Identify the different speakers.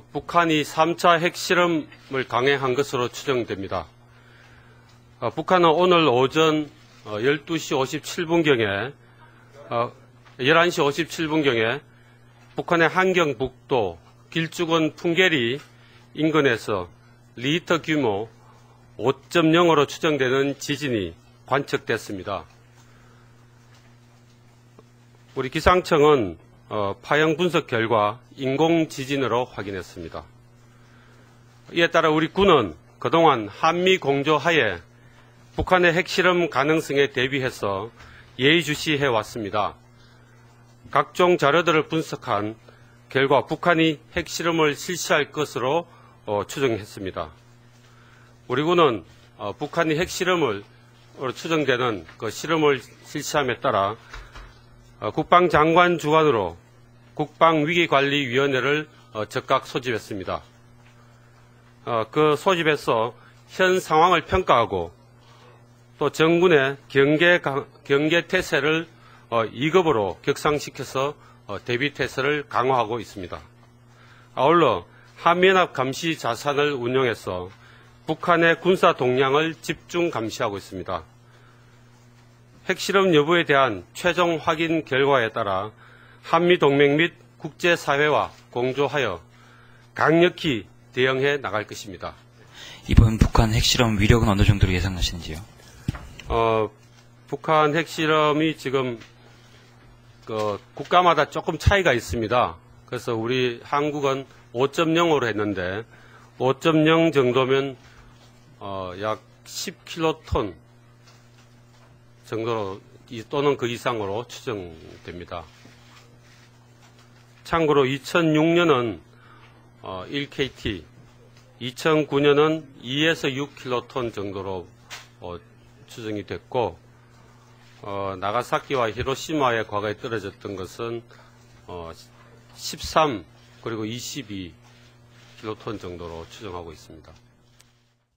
Speaker 1: 북한이 3차 핵실험을 강행한 것으로 추정됩니다. 북한은 오늘 오전 11시 57분경에 북한의 한경북도 길쭉은 풍계리 인근에서 리히터 규모 5.0으로 추정되는 지진이 관측됐습니다. 우리 기상청은 파형 분석 결과 인공지진으로 확인했습니다. 이에 따라 우리 군은 그동안 한미 공조하에 북한의 핵실험 가능성에 대비해서 예의주시해 왔습니다. 각종 자료들을 분석한 결과 북한이 핵실험을 실시할 것으로 추정했습니다. 우리 군은 북한이 핵실험을 추정되는 그 실험을 실시함에 따라 국방장관 주관으로 국방위기관리위원회를 즉각 소집했습니다. 그 소집에서 현 상황을 평가하고 또 정군의 경계태세를 2급으로 격상시켜서 대비태세를 강화하고 있습니다. 아울러 한미연합 감시 자산을 운용해서 북한의 군사 동향을 집중 감시하고 있습니다. 핵실험 여부에 대한 최종 확인 결과에 따라 한미동맹 및 국제사회와 공조하여 강력히 대응해 나갈 것입니다.
Speaker 2: 이번 북한 핵실험 위력은 어느 정도로 예상하시는지요?
Speaker 1: 북한 핵실험이 지금 국가마다 조금 차이가 있습니다. 그래서 우리 한국은 5.0으로 했는데 5.0 정도면 약 10킬로톤 정도로 또는 그 이상으로 추정됩니다. 참고로 2006년은 1KT, 2009년은 2에서 6킬로톤 정도로 추정이 됐고 나가사키와 히로시마에 과거에 떨어졌던 것은 13 그리고 22킬로톤 정도로 추정하고 있습니다.